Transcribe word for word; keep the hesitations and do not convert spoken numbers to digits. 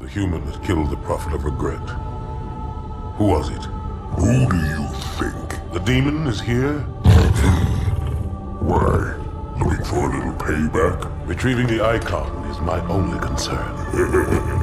The human that killed the Prophet of Regret. Who was it? Who do you think? The demon is here? Why? Looking for a little payback? Retrieving the icon is my only concern.